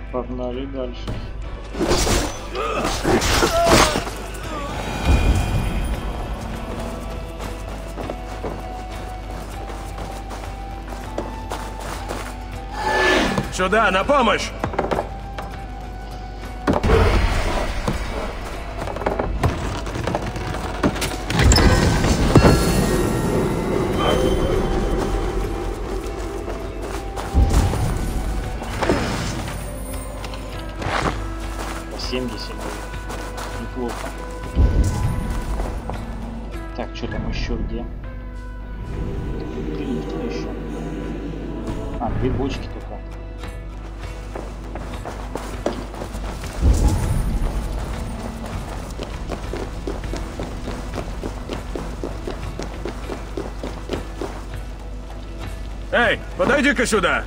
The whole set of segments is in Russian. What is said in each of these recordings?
Погнали дальше. Сюда, на помощь! По 70 неплохо. Так, что там еще где? Плитка еще. А, 2 бочки только. Эй, подойди-ка сюда!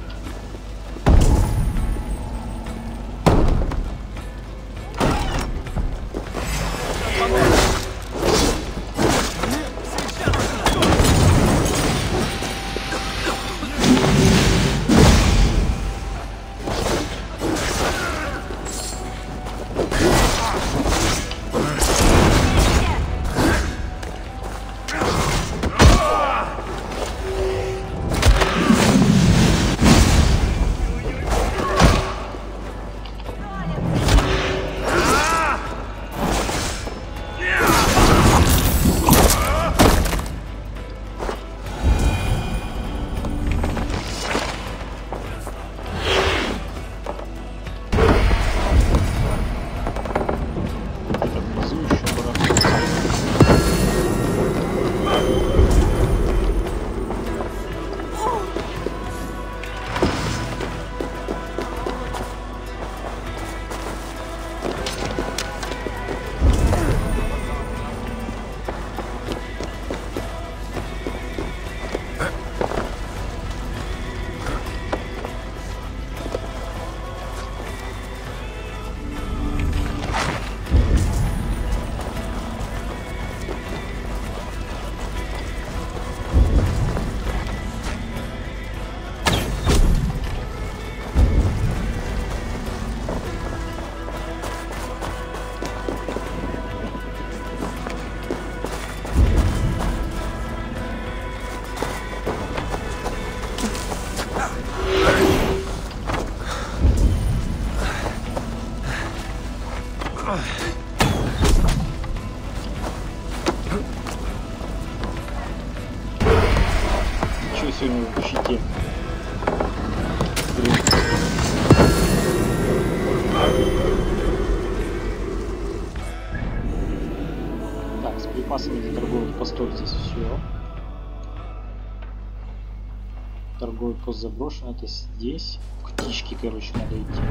Ничего сегодня в щите. Так, с припасами для торговых постов здесь все. Торговый пост заброшен, это здесь. К птичке, короче, надо идти.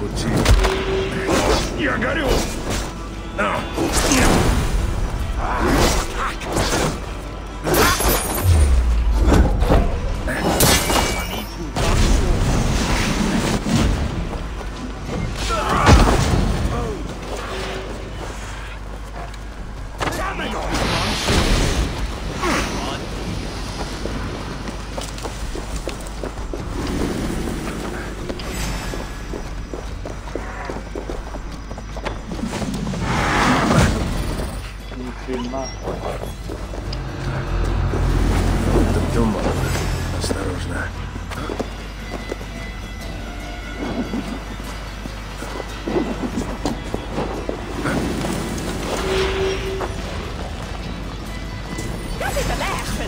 пути. Я горю! Туман. Осторожно. Dat is een leggen.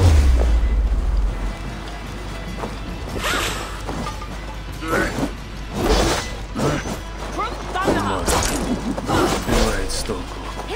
Сбивает с толку.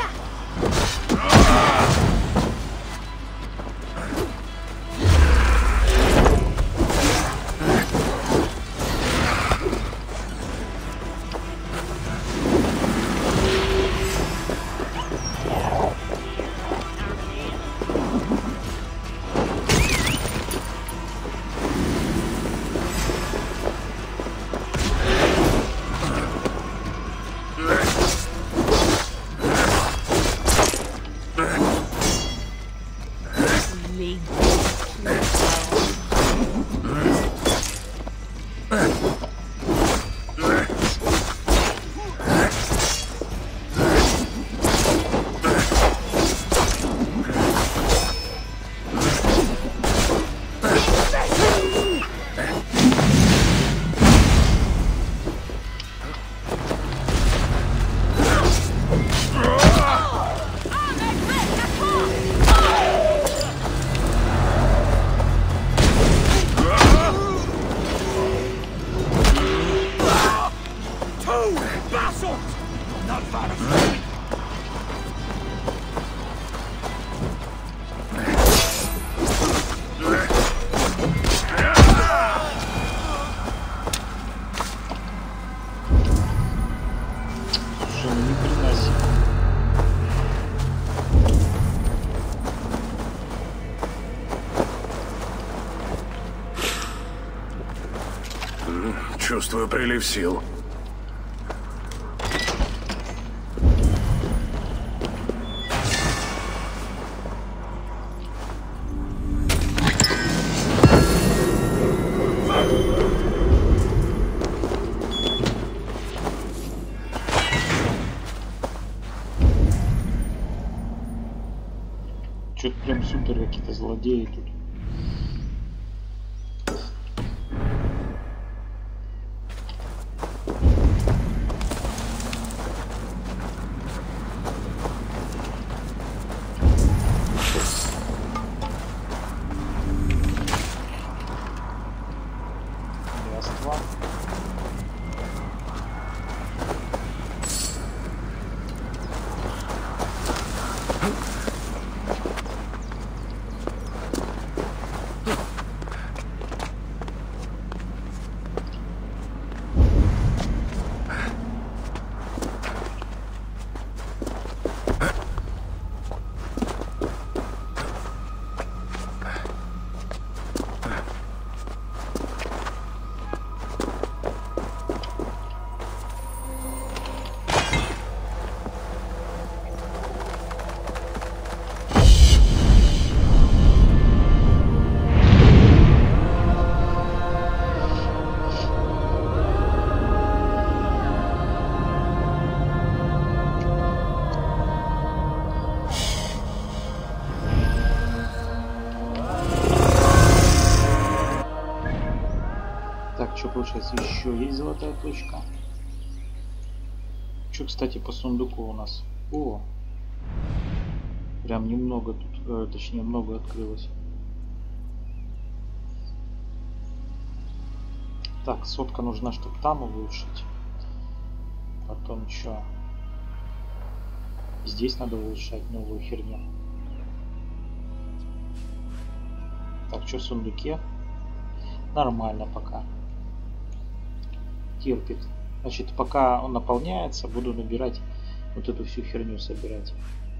Чувствую прилив сил. Что-то прям супер какие-то злодеи тут. Что получается? Еще есть золотая точка. Что, кстати, по сундуку у нас? О! Прям немного тут, точнее, много открылось. Так, сотка нужна, чтобы там улучшить. Потом что? Здесь надо улучшать новую херню. Так, что в сундуке? Нормально пока. Терпит. Значит, пока он наполняется, буду набирать вот эту всю херню, собирать.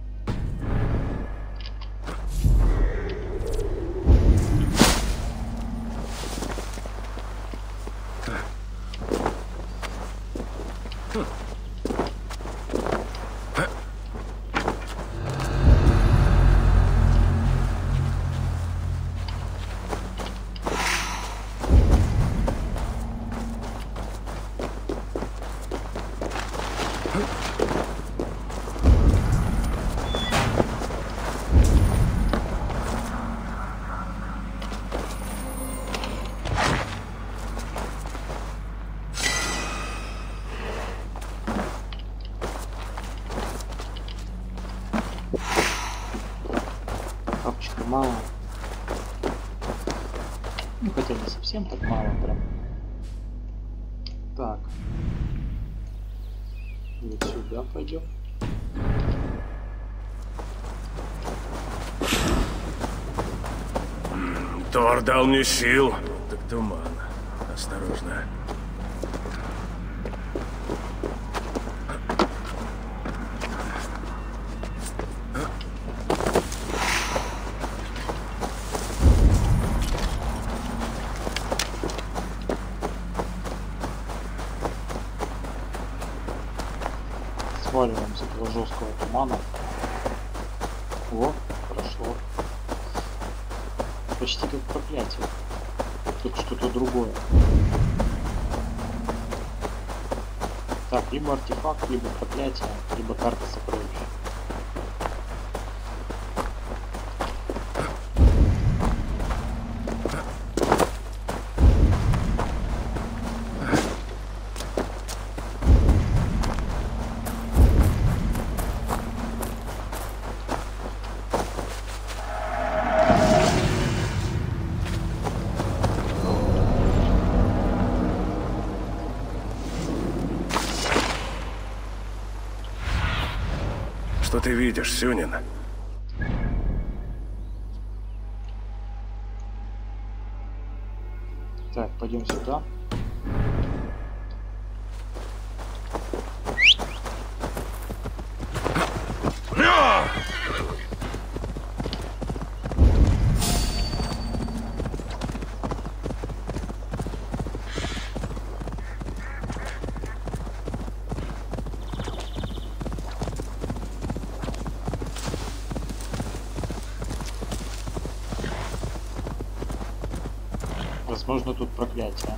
Капчика мало. Ну, хотя не совсем так мало прям. Так. Вот сюда пойдем. Тор дал мне сил. Так туман. Осторожно. Сваливаем с этого жесткого тумана. О, прошло. Почти как проклятие. Только что-то другое. Так, либо артефакт, либо проклятие, либо карта сокровищ. Что ты видишь, Сюнин? Так, пойдем сюда. Возможно, тут проклятие.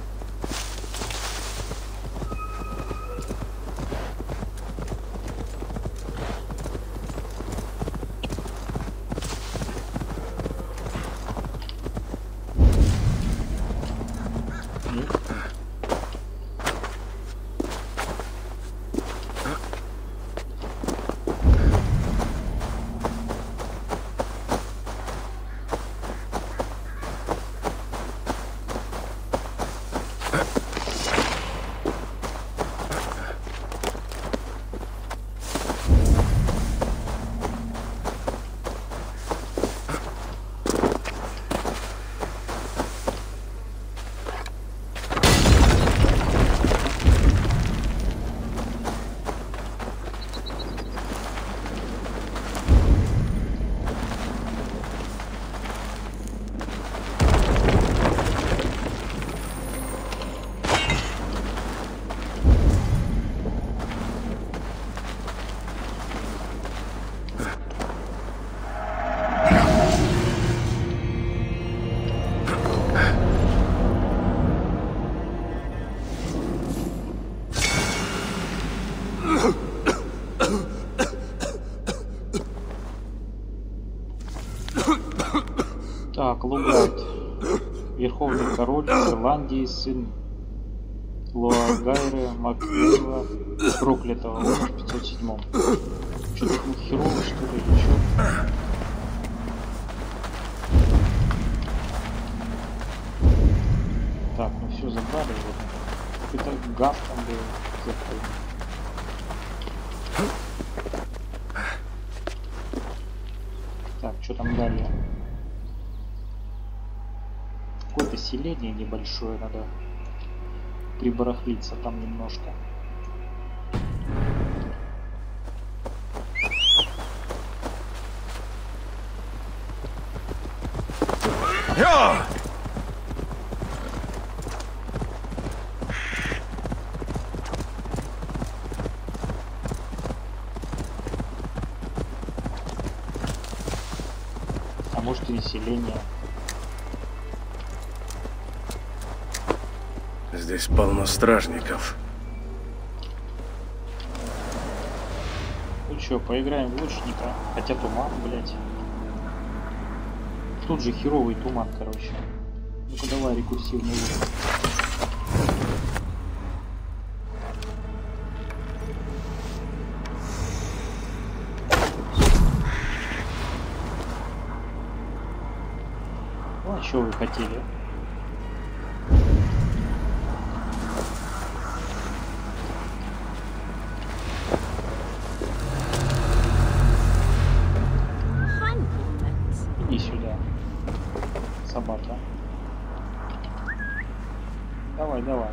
Так, Лугард. Верховный король Ирландии, сын Луагайра Маквейла, проклятого он в 507-м. Что-то такое херово, что ли, или что? Так, ну все, забрали его. Это газ там был. Так, что там далее? Какое-то селение небольшое, надо прибарахлиться там немножко. А может и население. Здесь полно стражников. Ну чё, поиграем в лучника. Хотя туман, блять. Тут же херовый туман, короче. Ну-ка давай рекурсивный лук. Ну а чё вы хотели? Иди сюда, собака. Давай, давай.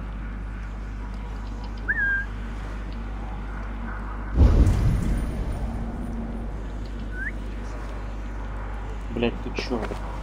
Блять, ты чё?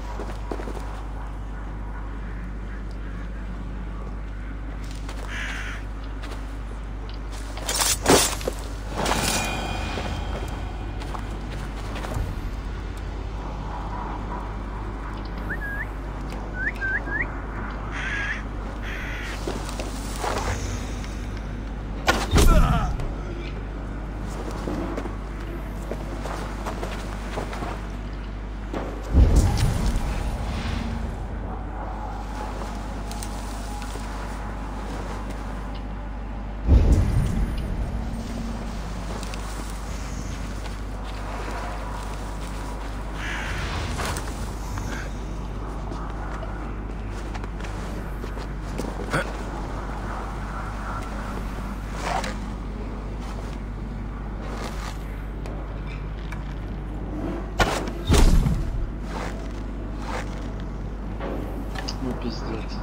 Ну пиздец.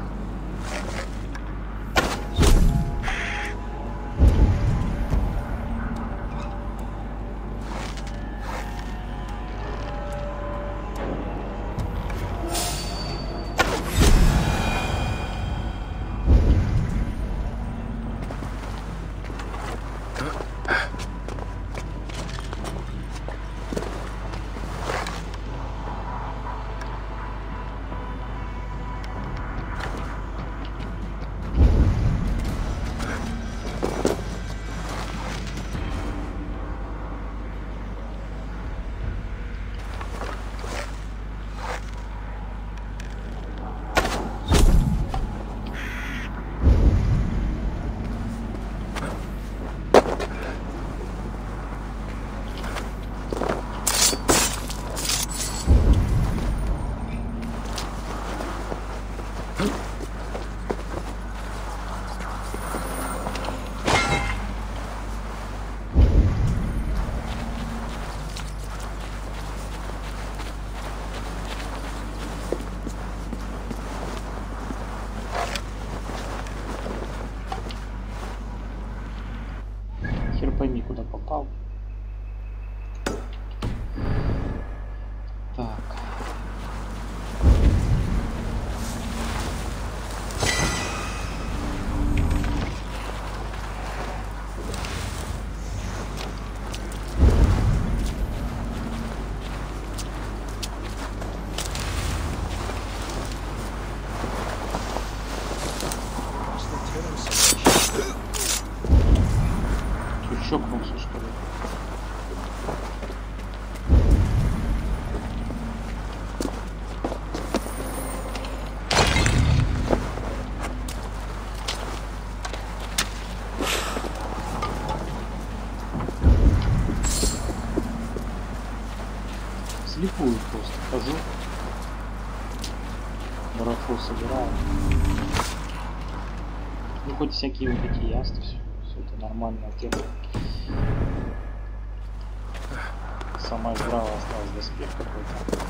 Хер пойми, куда попал. Так. Ты чокнулся, что ли? Слепую просто хожу. Барахло собираю. Ну хоть всякие вот эти ясты, все это нормальная тема. Самое здравое осталось доспех какой-то.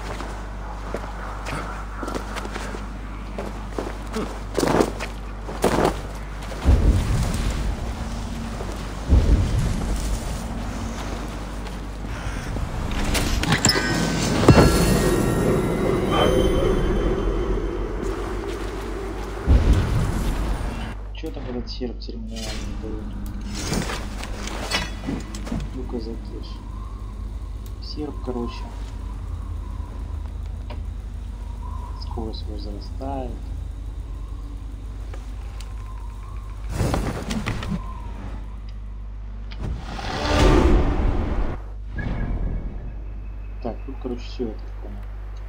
Серп терминальный дает. Ну-ка закиш. Серп, короче. Скорость возрастает. Так, тут, короче, все это понял.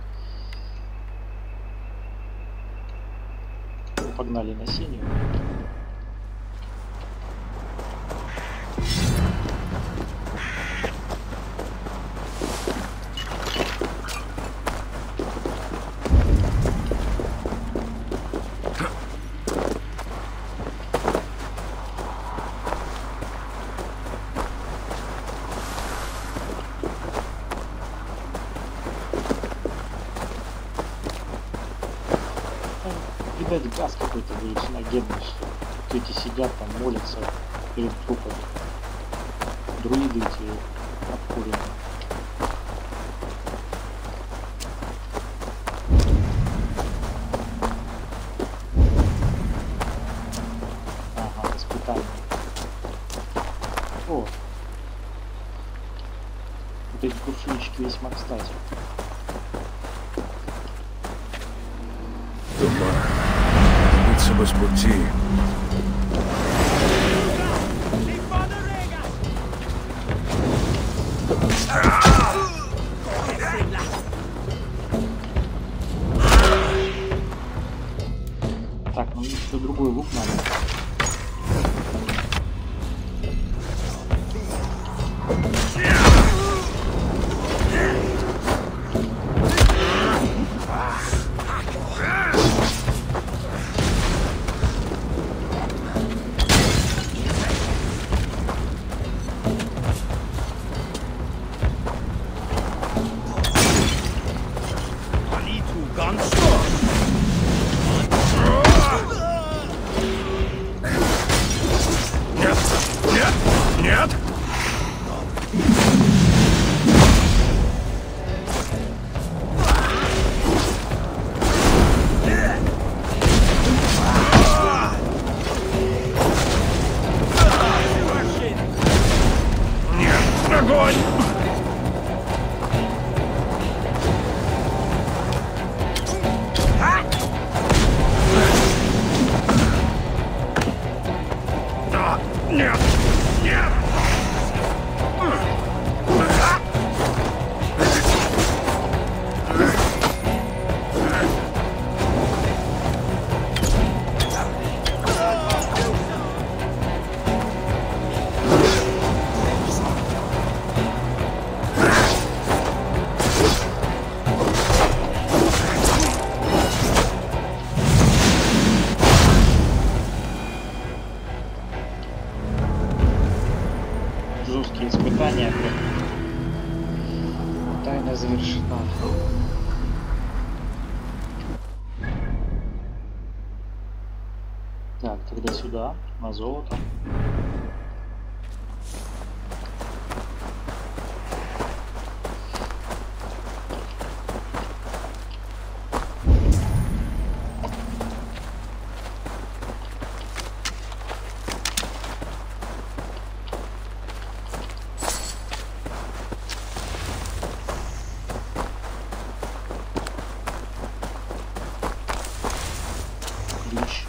Мы погнали на синюю. Видать, газ какой-то галлюциногенный, что эти сидят там, молятся перед трупами. Друиды эти обкуренные. Ага, воспитание. О! Вот эти кувшинчики весьма кстати. Сбиться бы с пути. Так, ну мне что другой лук надо. Жесткие испытания. Тайна завершена. Так, тогда сюда, на золото. Ключ.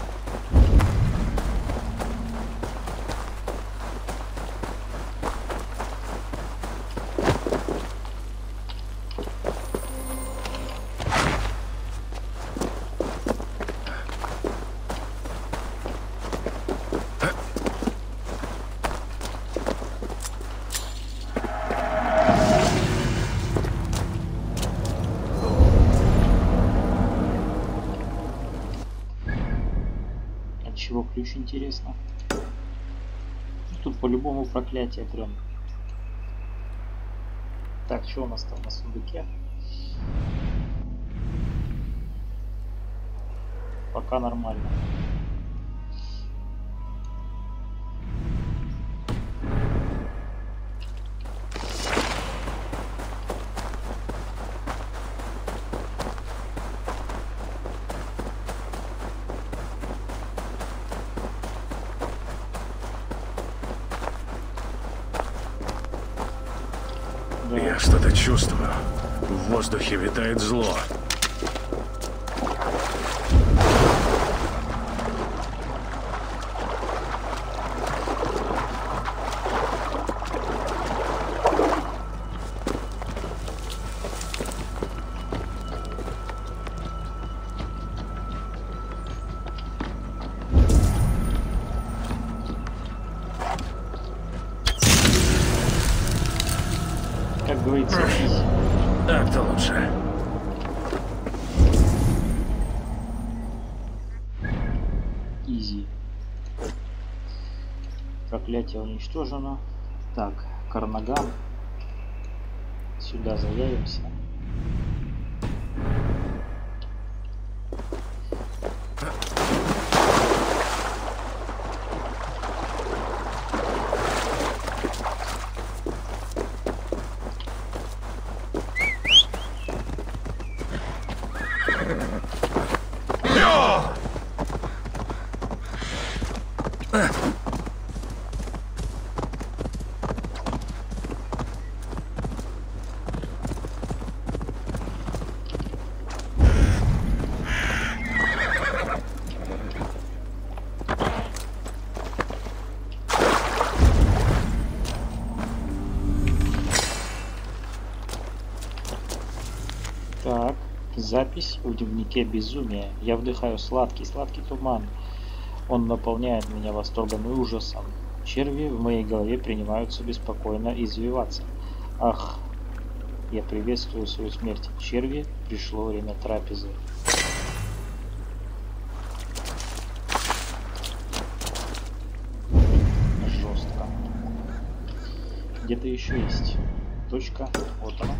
От чего ключ, интересно? Тут по-любому проклятие прям. Так, что у нас там на сундуке? Пока нормально. Я что-то чувствую. В воздухе витает зло. Как говорится, Так-то лучше. изи. Проклятие уничтожено. Так, Карнаган. Сюда заявимся. Так, запись в дневнике безумия. Я вдыхаю сладкий туман. Он наполняет меня восторгом и ужасом. Черви в моей голове принимаются беспокойно извиваться. Ах, я приветствую свою смерть. Черви, пришло время трапезы. Жестко. Где-то еще есть точка. Вот она.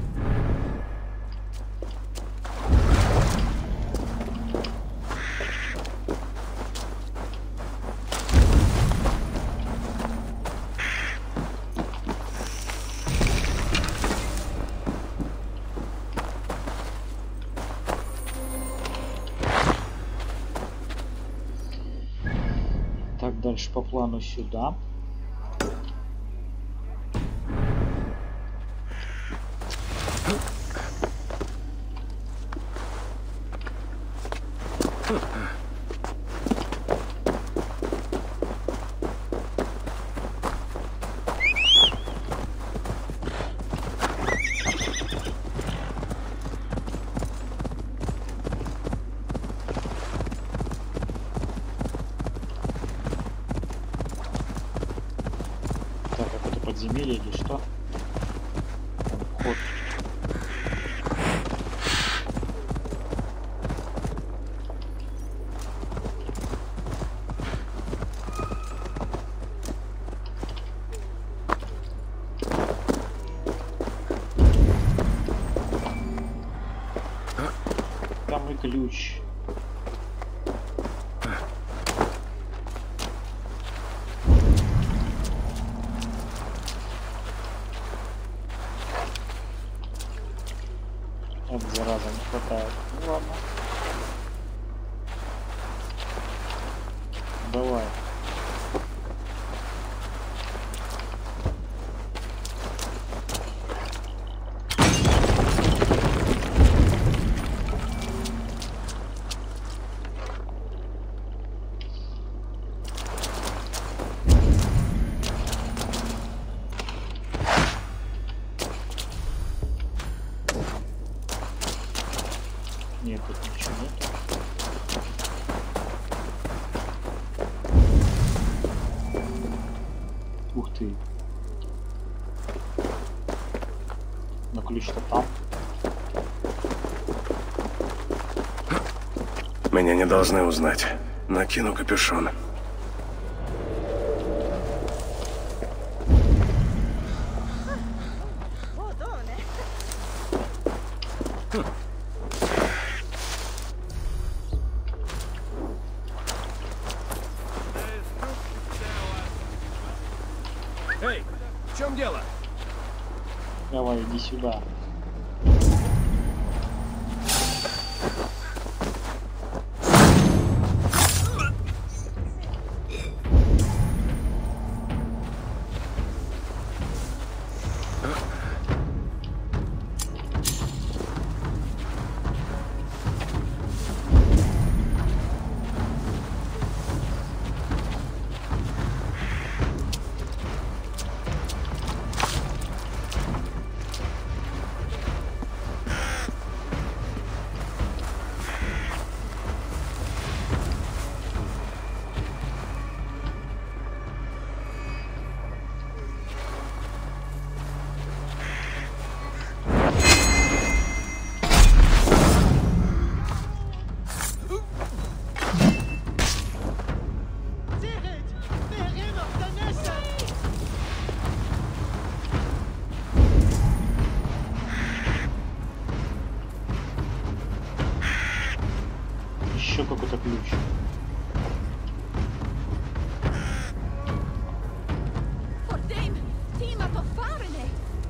Так, дальше по плану сюда. Так, какое-то подземелье или что? Там вход. Там и ключ. От зараза не хватает. Ну ладно. Давай. Нет, тут ничего нет. Ух ты. Но ключ-то там. Меня не должны узнать. Накину капюшон. Эй, в чем дело? Давай, иди сюда. еще какой-то ключ. For them, team up of Fahrenheit.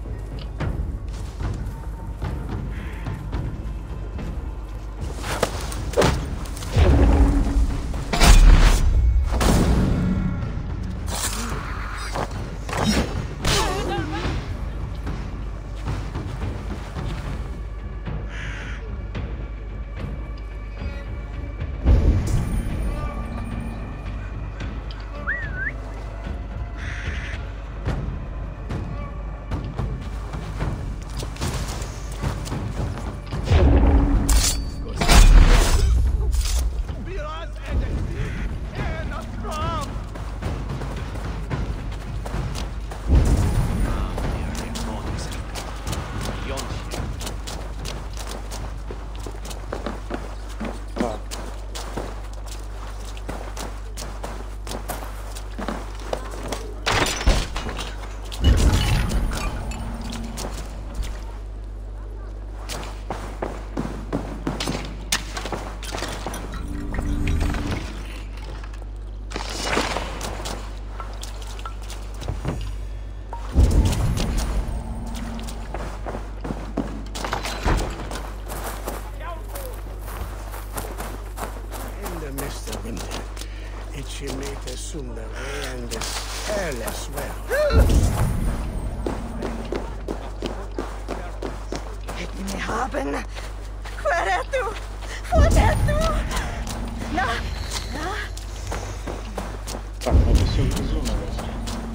Так, ну это все внизу, наверное.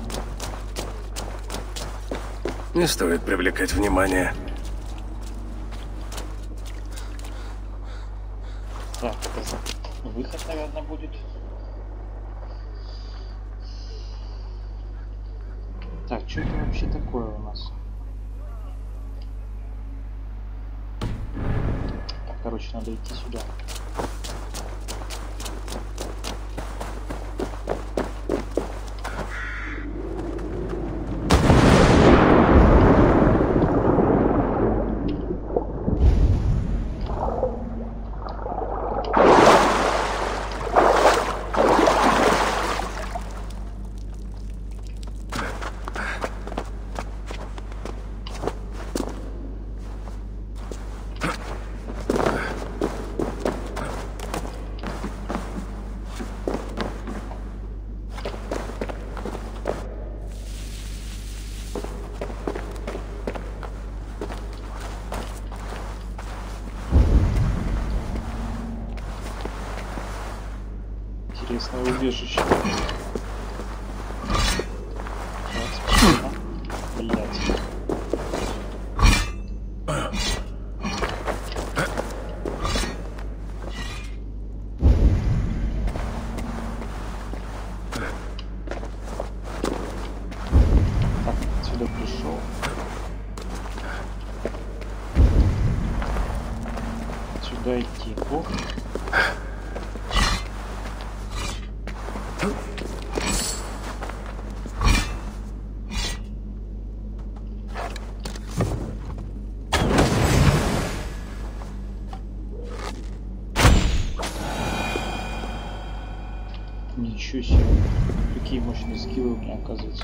Не стоит привлекать внимание. Так, это выход, наверное, будет. Так, что это вообще такое у нас? Так, короче, надо идти сюда. Интересное убежище. Блять. Так, отсюда пришел. Сюда идти. Ох. Ничего себе. Какие мощные скиллы у меня, оказывается.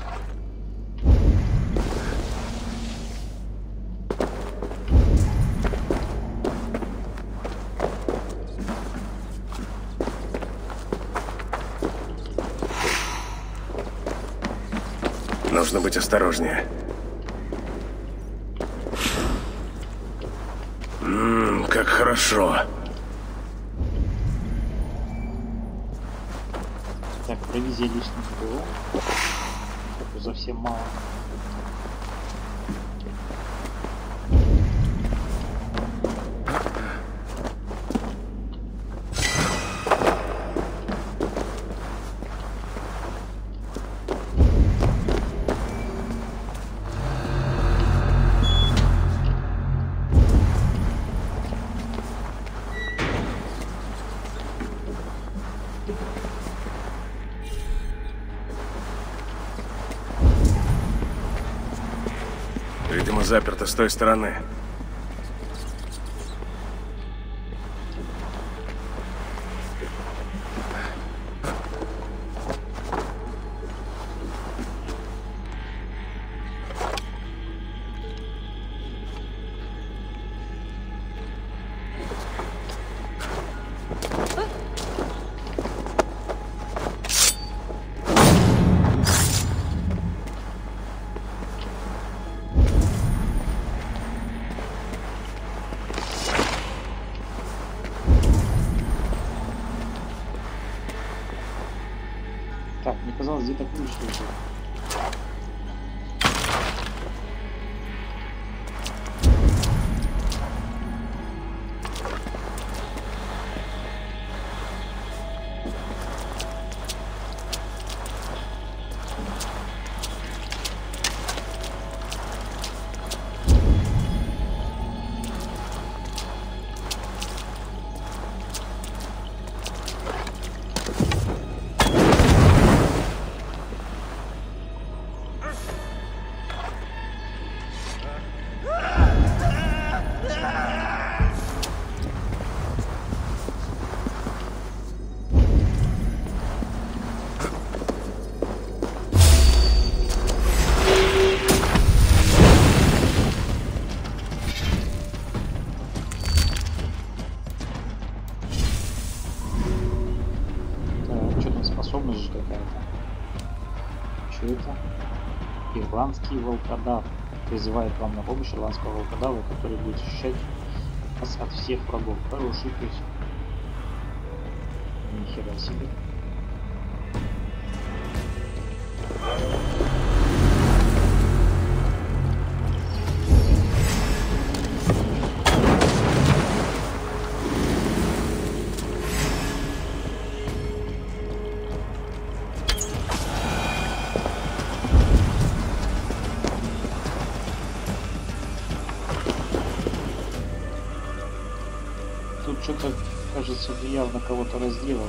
Нужно быть осторожнее. Как хорошо. Так, провизия лишних было. Как совсем мало. Видимо, заперто с той стороны. казалось, где-то ключ лежит. Способность же какая-то. Что это? Ирландский волкодав. Призывает вам на помощь ирландского волкодава, который будет защищать вас от всех врагов. Хороший песен. Нихера себе. Тут что-то, кажется, явно кого-то разделало.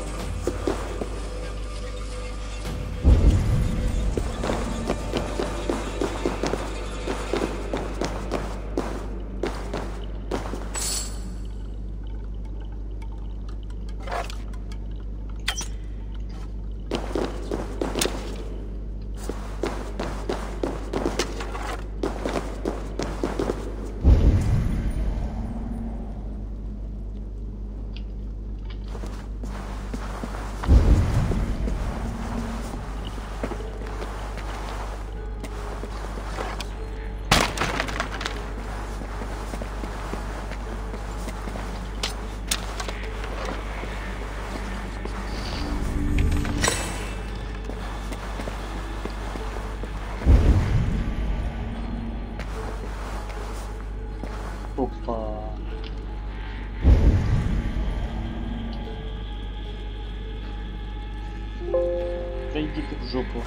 Опа. Да иди ты в жопу.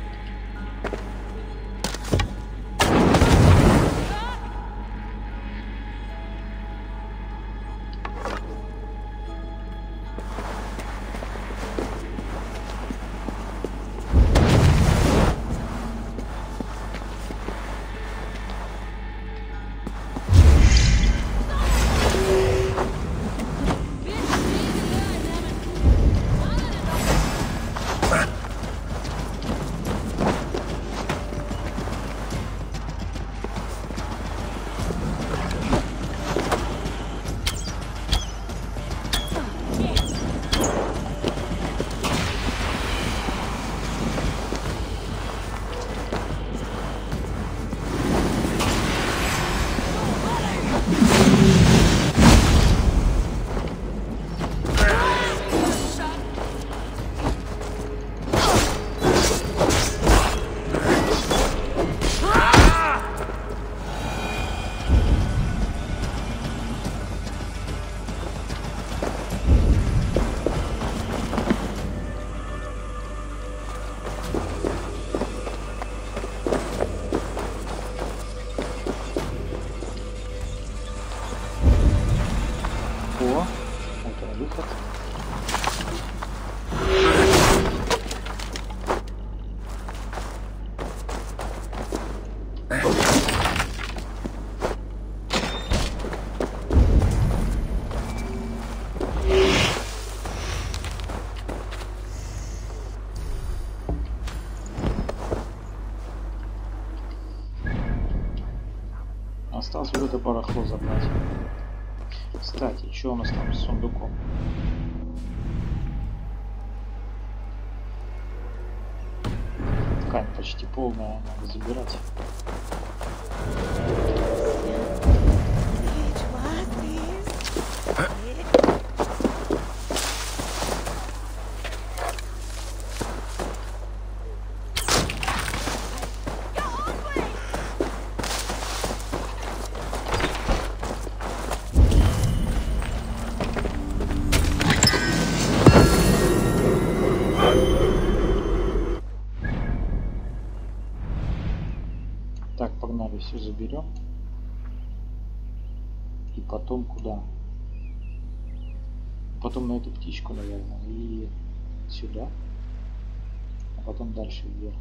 Это выход. Осталось вот это барахло забрать. Кстати, что у нас там с сундуком? Ткань почти полная, надо забирать. Давай все заберем. И потом куда? Потом на эту птичку, наверное, и сюда. А потом дальше вверх.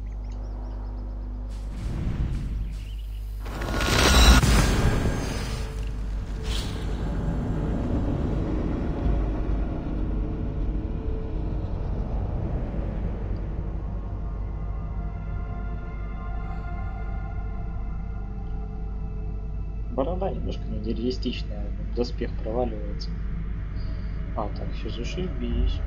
Борода немножко нереалистичная, доспех проваливается. А, так, все зашибись.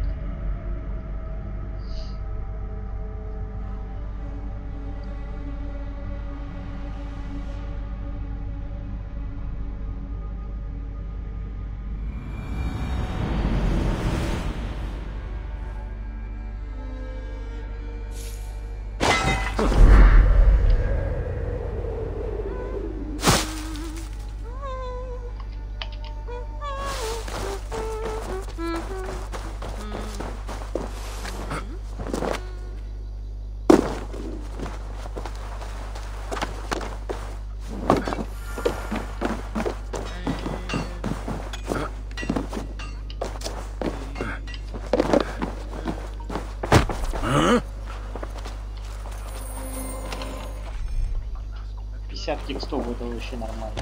Текстов это вообще нормально.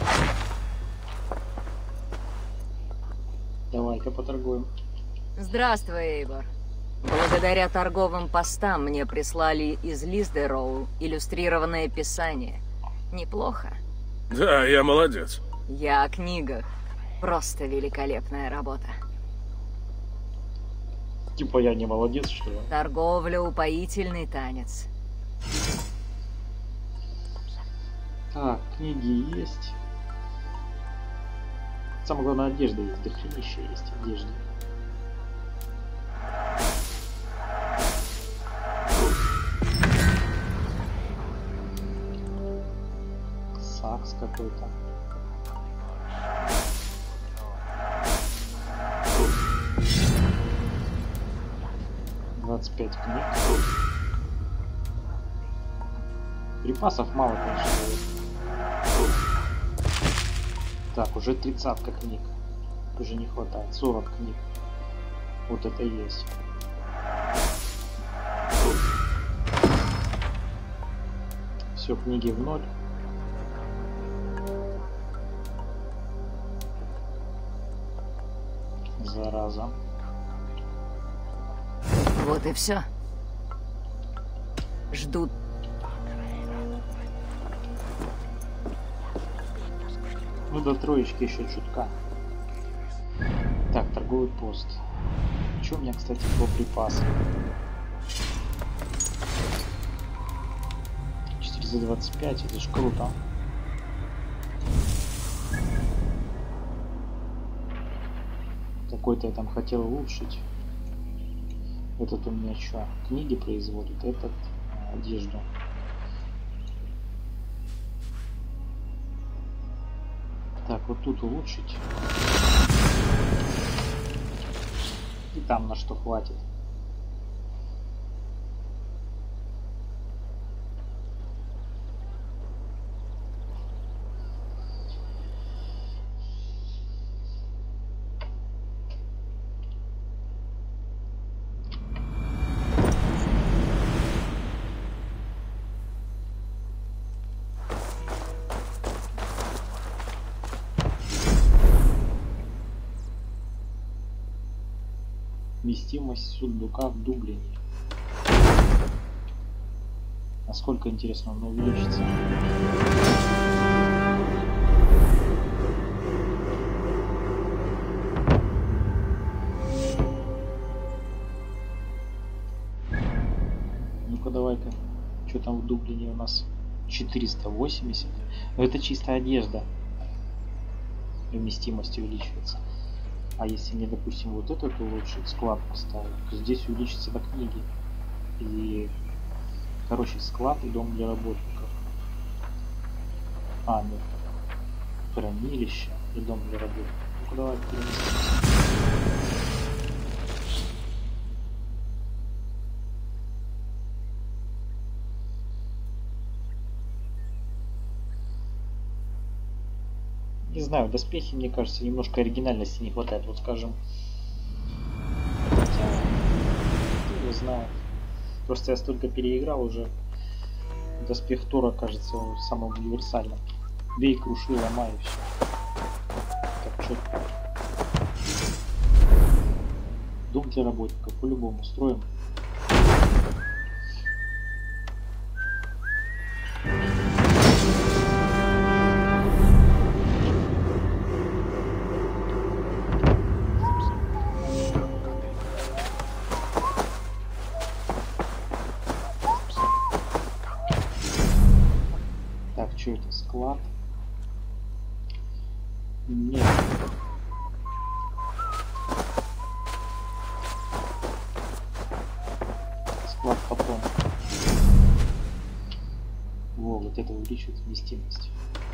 Давай-ка поторгуем. Здравствуй, Эйбор. Благодаря торговым постам мне прислали из Лиздероу иллюстрированное писание. Неплохо. Да, я молодец. Я о книгах. Просто великолепная работа. Типа я не молодец, что ли? Торговля — упоительный танец. Так, книги есть. Самое главное, одежда есть. Дохренище есть одежда. Сакс какой-то. «25 книг. Припасов мало, конечно. Так, уже 30 книг. Уже не хватает. 40 книг. Вот это есть. Все, книги в ноль. Зараза. Вот и все. Ждут. Ну, до троечки еще чутка. Так, торговый пост. Что у меня, кстати, по припасам? 425, это ж круто. Какой-то я там хотел улучшить. Этот у меня что? Книги производит, этот одежду. Так, вот тут улучшить. И там на что хватит. Вместимость сундука в Дублине. Насколько, интересно, он увеличится? Ну-ка, давай-ка. Что там в Дублине у нас? 480. Но это чисто одежда. Вместимость увеличивается. А если мне, допустим, вот этот улучшить, склад поставить, то здесь увеличится до книги. И, короче, склад и дом для работников. А, нет. Хранилище и дом для работников. Ну-ка, давай переместимся. Не знаю, доспехи, мне кажется, немножко оригинальности не хватает. Вот скажем. Хотя, кто его знает. Просто я столько переиграл уже. Доспех Тора кажется самым универсальным. Бей, круши, ломай и все. Так четко. Дом для работников по-любому строим. Так, что это? Склад? Нет. Склад патронов. Во, вот это увеличивает вместимость.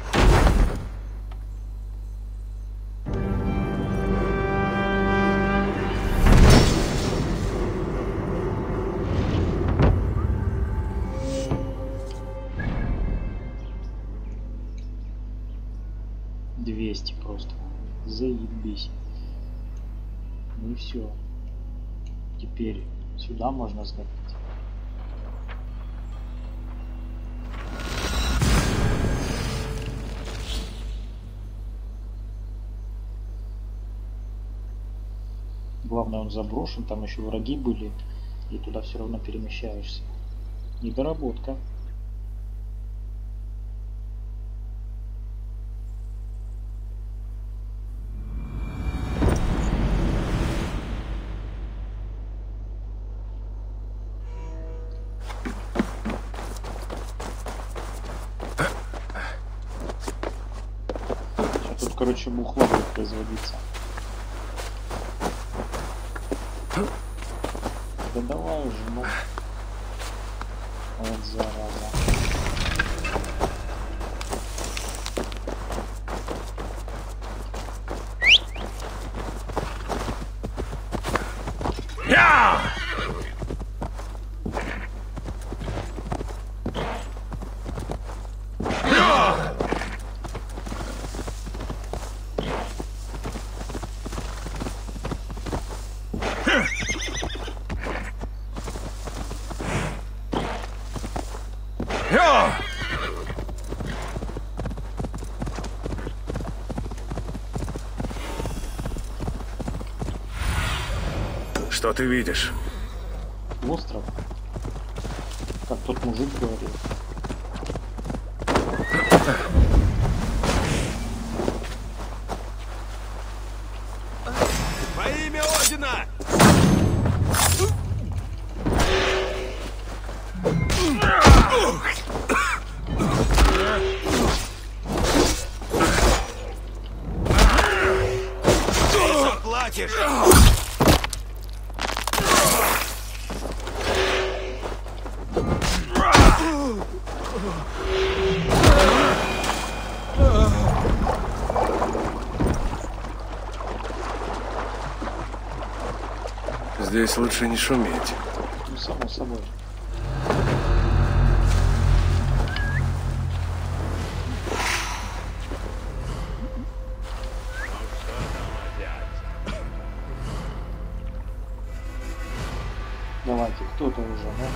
Просто заебись. Ну и все. Теперь сюда можно сгонять. Главное, он заброшен, там еще враги были, и туда все равно перемещаешься. Недоработка. Короче, бухло будет производиться. Да давай уже, ну. Вот зараза. Что ты видишь? Остров. Как тот мужик говорил. Во имя Одина! Ты заплатишь! Здесь лучше не шуметь. Ну, само собой. Давайте, кто-то уже, да?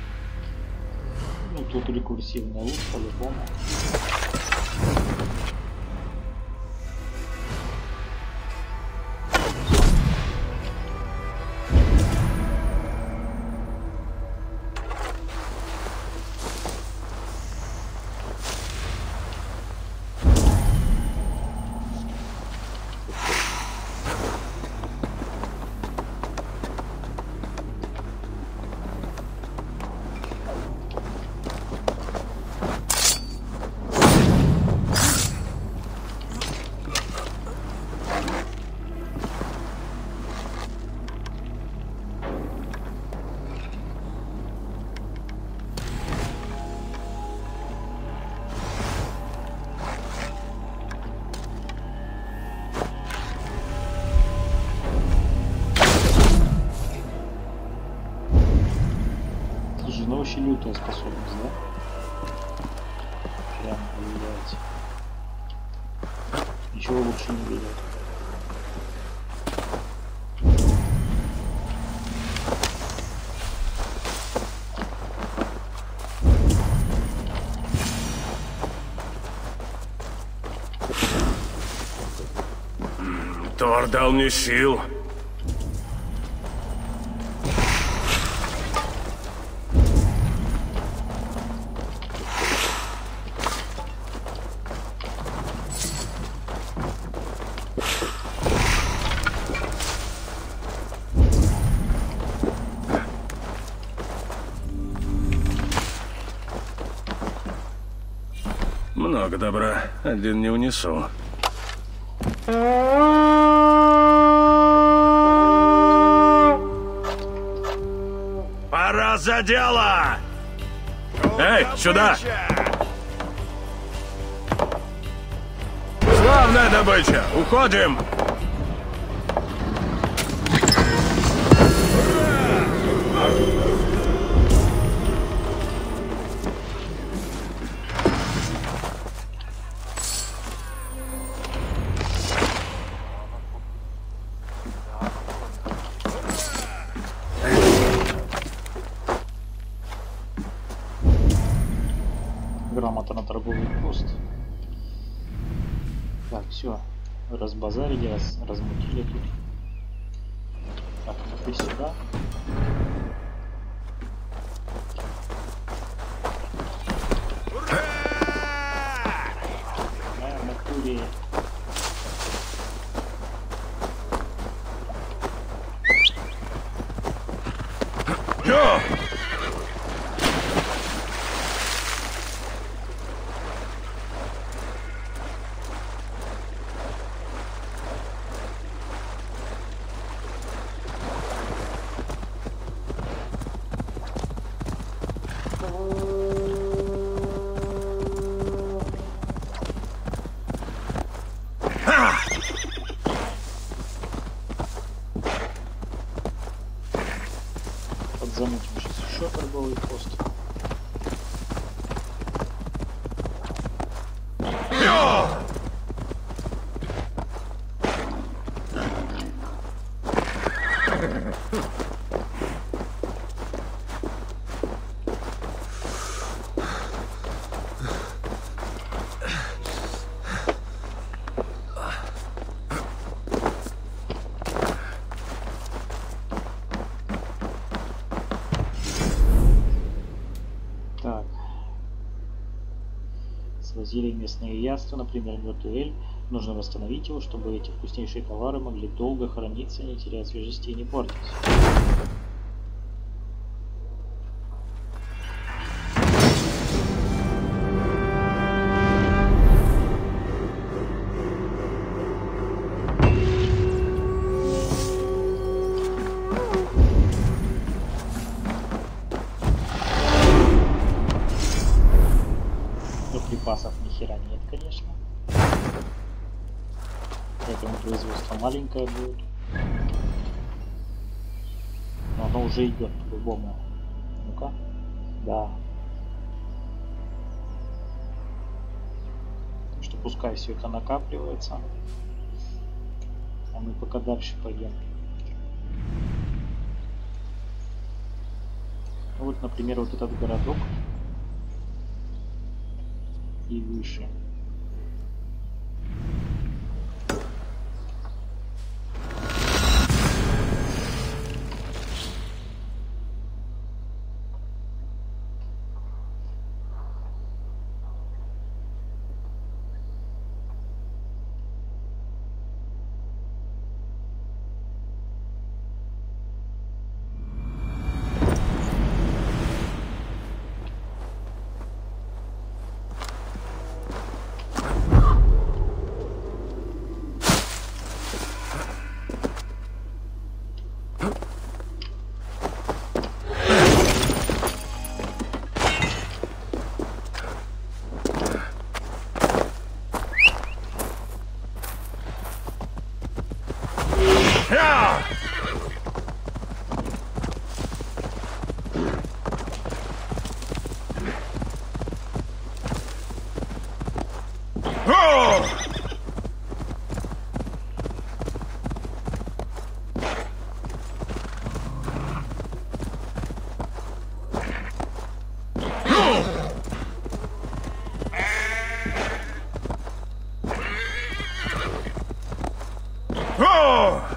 Тут рекурсивный лук по-любому. вообще лютая способность, да? Прям влияет. Ничего лучше не видел. Тор дал мне сил. Много добра. Один не унесу. Пора за дело! Эй, сюда! Славная добыча! Уходим! Грамота на торговый пост. Так, все. Разбазарили, размутили тут. Так, ты сюда. На натуре. Чё? Подзамутим сейчас еще торговый пост. Так. Свозили местные яства, например, мертвый эль. Нужно восстановить его, чтобы эти вкуснейшие товары могли долго храниться, не теряя свежести и не портиться. Припасов ни хера нет, конечно. Поэтому производство маленькое будет. Но оно уже идет по-любому. Ну-ка. Да. Так что пускай все это накапливается. А мы пока дальше пойдем. Ну вот, например, вот этот городок. И выше. О!